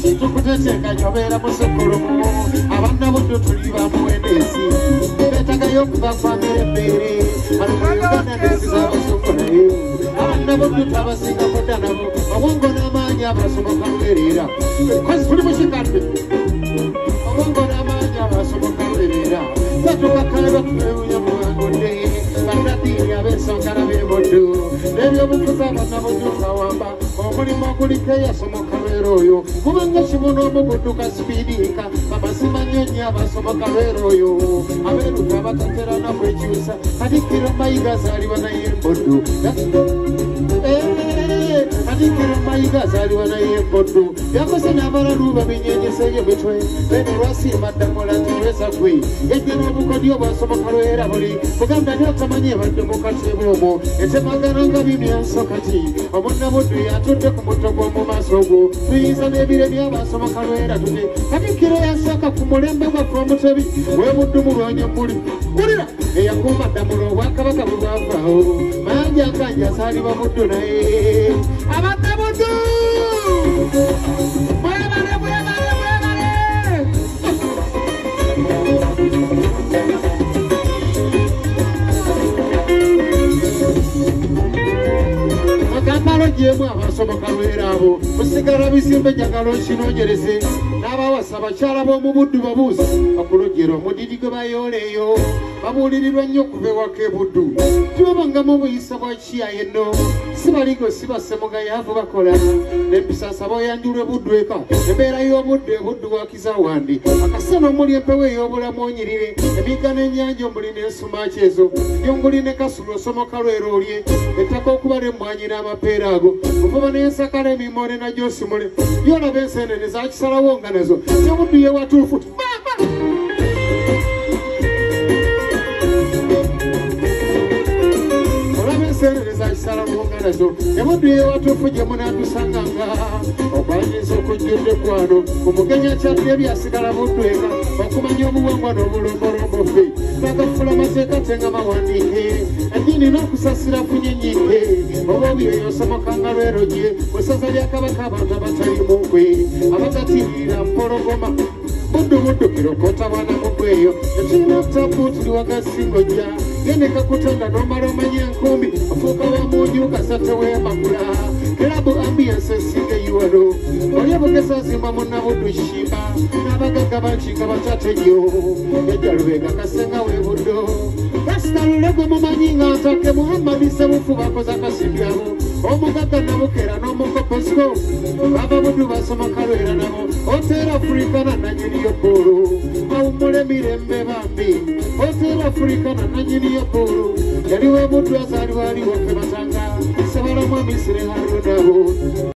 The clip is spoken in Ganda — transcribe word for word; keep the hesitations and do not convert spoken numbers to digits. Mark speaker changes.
Speaker 1: tukuteteeka nyobeera musokolomo abaana buddu tuli bamuwendesi beetagayo okuva kwamera embeere baluganda nesiza abasokolayo abaana buddu tabasinga kudda nabo obwongo n'amaanyi abasoboka mbereera kozi tuli mukikadde obwongo n'amaanyi abasoboka mbereera batukakale bakubewunya mubangodde banaddiini ab'ensongala b'emoddo n'ebyobufuzi abaana buddu kawamba omulimu oguliko eyasomoka lwera oyo kubanga kibuna omugudduka sipiidinka amazima nnyo nnyo abasomoka lwera oyo abeeruka abatatera nakwekyusa katikkiro mayiga azaalibwa naye emboddo katikkiro mayiga azaalibwa naye emboddo yakoze n'abalalu babinyenyeseeyo mitwe bene lwasimba ddamula nti lweza gwe yajja n'obukodyo bwasomoka lwera buli buganda nyotamanyi ebadde mu kasebu omwo etemagana nga bimyanso kati omonna buddu yatudde ku mutto gw'omu maaso gwo tuyinza n'ebire by'abasomoka lwera tute katikkiro yasooka ku mulembe gwaffe omutebi webuddu mulwanya mbuli wulira eyakuuma ddamula obwakabaka bwe bwavaawo manja nkanja azaalibwa buddu naye abadde buddu bwebale bwebale bwebale agambalo gyemu abasomoka lwera abo musigala bizimbe njagala okinoonyereze n'abawasa bakyala b'omu buddu babuuzi bakulojera omudidi gwe bayooleeyo babuulirirwa nnyo okuva ewaka ebuddu tibabangamu buyisa bwa kiya yenno si baligo si basemugayaavu bakola n'empisa nsaba oyanjulwe buddu eka embeera y'obuddu ebuddu bwakizawandi akasana omuli empewo ey'obulamu onyirire emigga n'ennyanja omuli n'ensumaaki ezo yonguli ne kasulu osomoka lwera olye ettaka okubala emmwanyi n'amapeera ago ovuba n'ensakala emimore na gyosimule yolaba enseenene zakisalawo nga nazo kyobuddu ye watuufu zakisalawo ebuddu ye watuufu gye munatusanganga okwanyiza okujjudde kwano omugenya kyadde ebyasigala buddu eka okumanya obuwangwa n'obulombolombo ffe bagafula mateeka tenga mawandiike eddiini n'okusasira kunyenyike oba obyeyo osomokanga lwero gye wesaza lya kabaka abantu abatali mukwe abatatirira mpologoma buddu buddu kirokota bwana mugweyo ekirina tabu tuli wagasingo-jja gendeka kutenda nomala omanya enkumbi ofuuka wamunju kasate weemakula kirabu ambiyansi esinga eyiwalo oli obugesa azimba munna buddu shimba n'abagagga bankinga batate nnyo ejja lubega kasenga weebuddo kasitalule gwe mumanyi nga ntake muhammadi sebufu bakoze akasibyabo omugagga nabukera n'omukoposiko aba buddu basomoka lwera nabo oteera afurika na nanyini y'obboolo awummula emirembe bambi oteera afurika na nanyini y'obboolo yali weebuddu azaalibwa ali waffe batanga sebalamu amisire harunabo